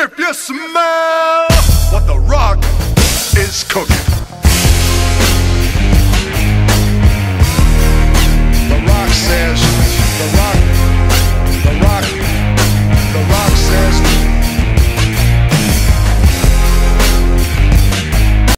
If you smell what the rock is cooking.